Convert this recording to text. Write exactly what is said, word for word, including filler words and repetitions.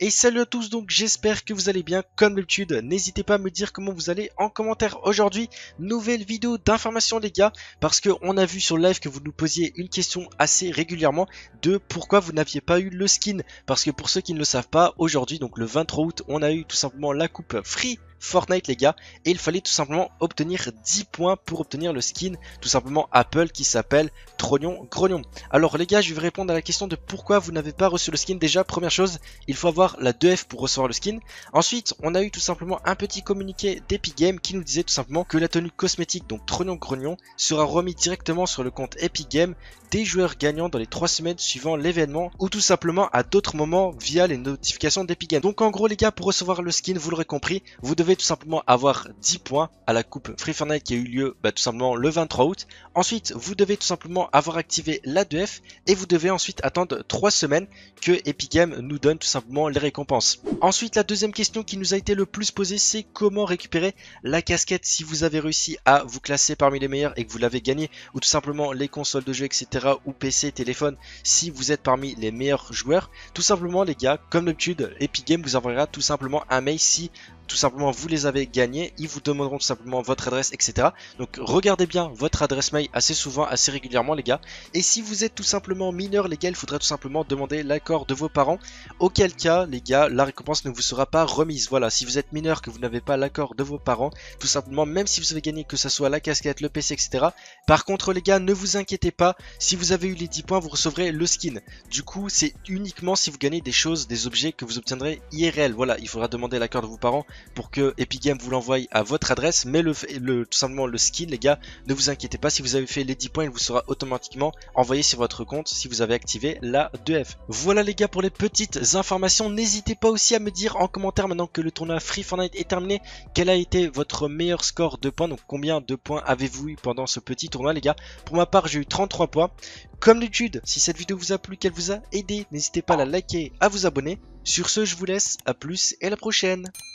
Et salut à tous, donc j'espère que vous allez bien comme d'habitude. N'hésitez pas à me dire comment vous allez en commentaire aujourd'hui. Nouvelle vidéo d'information les gars, parce que on a vu sur le live que vous nous posiez une question assez régulièrement de pourquoi vous n'aviez pas eu le skin. Parce que pour ceux qui ne le savent pas, aujourd'hui donc le vingt-trois août, on a eu tout simplement la coupe Free Fortnite les gars, et il fallait tout simplement obtenir dix points pour obtenir le skin tout simplement Apple qui s'appelle Trognon Grognon. Alors les gars, je vais répondre à la question de pourquoi vous n'avez pas reçu le skin. Déjà, première chose, il faut avoir la deux F pour recevoir le skin. Ensuite, on a eu tout simplement un petit communiqué d'Epic Games qui nous disait tout simplement que la tenue cosmétique, donc Trognon Grognon, sera remise directement sur le compte Epic Games des joueurs gagnants dans les trois semaines suivant l'événement, ou tout simplement à d'autres moments via les notifications d'Epic Games. Donc en gros les gars, pour recevoir le skin, vous l'aurez compris, vous devez tout simplement avoir dix points à la coupe Free Fortnite qui a eu lieu bah, tout simplement le vingt-trois août. Ensuite, vous devez tout simplement avoir activé la deux F et vous devez ensuite attendre trois semaines que Epic Games nous donne tout simplement les récompenses. Ensuite, la deuxième question qui nous a été le plus posée, c'est comment récupérer la casquette si vous avez réussi à vous classer parmi les meilleurs et que vous l'avez gagné, ou tout simplement les consoles de jeu, et cetera, ou P C, téléphone, si vous êtes parmi les meilleurs joueurs. Tout simplement les gars, comme d'habitude, Epic Games vous enverra tout simplement un mail si tout simplement vous les avez gagnés. Ils vous demanderont tout simplement votre adresse, et cetera. Donc regardez bien votre adresse mail assez souvent, assez régulièrement les gars. Et si vous êtes tout simplement mineur les gars, il faudra tout simplement demander l'accord de vos parents, auquel cas les gars, la récompense ne vous sera pas remise. Voilà, si vous êtes mineur, que vous n'avez pas l'accord de vos parents, tout simplement, même si vous avez gagné, que ce soit la casquette, le P C, et cetera. Par contre les gars, ne vous inquiétez pas, si vous avez eu les dix points, vous recevrez le skin. Du coup, c'est uniquement si vous gagnez des choses, des objets que vous obtiendrez I R L. Voilà, il faudra demander l'accord de vos parents pour que Epic Games vous l'envoie à votre adresse, mais le, le tout simplement le skin les gars, ne vous inquiétez pas, si vous avez fait les dix points, il vous sera automatiquement envoyé sur votre compte si vous avez activé la deux F. Voilà les gars pour les petites informations. N'hésitez pas aussi à me dire en commentaire, maintenant que le tournoi Free Fortnite est terminé, quel a été votre meilleur score de points. Donc combien de points avez-vous eu pendant ce petit tournoi les gars. Pour ma part, j'ai eu trente-trois points. Comme d'habitude, si cette vidéo vous a plu, qu'elle vous a aidé, n'hésitez pas à la liker, à vous abonner. Sur ce, je vous laisse, à plus et à la prochaine.